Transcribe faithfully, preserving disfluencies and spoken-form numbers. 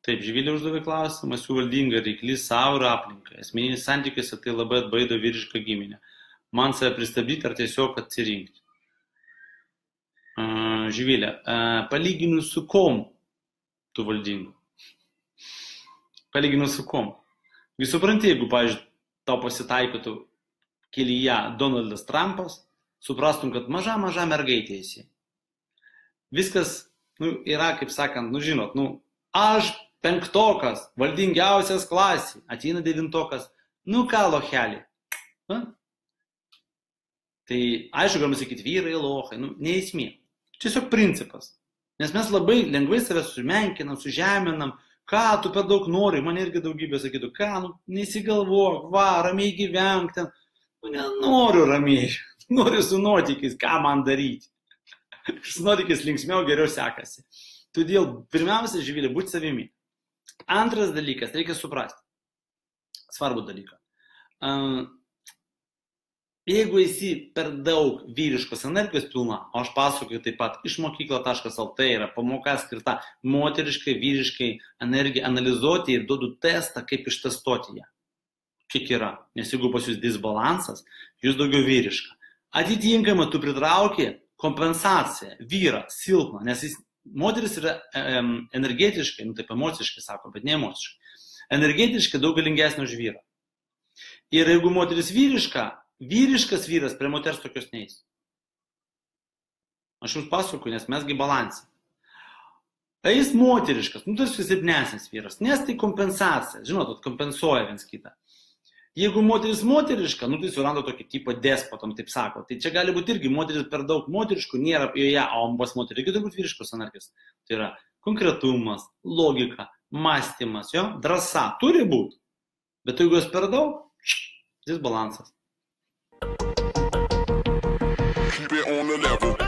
Taip, Živilė uždavė klausimą, esu valdinga ir reikli savo ir aplinkai. Asmeninis santykiuose tai labai atbaido vyrišką giminę. Man save pristabdyti ar tiesiog atsirinkti. Uh, Živilė, uh, palyginus su kom tu valdingu? Palyginus su kom? Vis supranti, jeigu, pavyzdžiui, tau pasitaikytų kelyje Donaldas Trumpas, suprastum, kad maža, maža mergaitė esi. Viskas, nu, yra, kaip sakant, nu, žinot, nu, aš penktokas, valdingiausias klasė, ateina devintokas, nu ką, lochelį. Na? Tai, aišku, galima sakyti, vyrai, lochai, nu, neįsmė. Tiesiog principas. Nes mes labai lengvai save sumenkinam, sužeminam, ką tu per daug nori, man irgi daugybė sakytų, ką, nu, nesigalvok, va, ramiai gyvenk ten. Nu, nenoriu ramiai, noriu su nuotykiais, ką man daryti. Su nuotykiais linksmiau geriau sekasi. Todėl, pirmiausia, Živilė, būti savimi. Antras dalykas, reikia suprasti. Svarbų dalyką. Jeigu esi per daug vyriškos energijos pilna, o aš pasakoju taip pat iš mokykla taškas lt yra pamoka skirta moteriškai, vyriškai energijai analizuoti ir duodu testą, kaip ištestuoti ją. Kiek yra. Nes jeigu pas jūs disbalansas, jūs daugiau vyriška. Atitinkamai tu pritrauki kompensaciją, vyrą, silpną, nes jis moteris yra um, energetiškai, nu taip emociškai sako, bet ne emociškai, energetiškai daug galingesnė už vyrą. Ir jeigu moteris vyriška, vyriškas vyras prie moters tokios neis. Aš jums pasakoju, nes mesgi balansą. Eis moteriškas, nu tas silpnesnis vyras, nes tai kompensacija, žinot, kompensuoja viens kitą. Jeigu moteris moteriška, nu tai suranda tokį tipą despotam, taip sako. Tai čia gali būti irgi moteris per daug moteriškų, nėra joje, o pas moterį irgi turbūt vyriškos energijos. Tai yra konkretumas, logika, mąstymas, jo, drąsa turi būti. Bet jeigu jos per daug, disbalansas. Keep it on the level.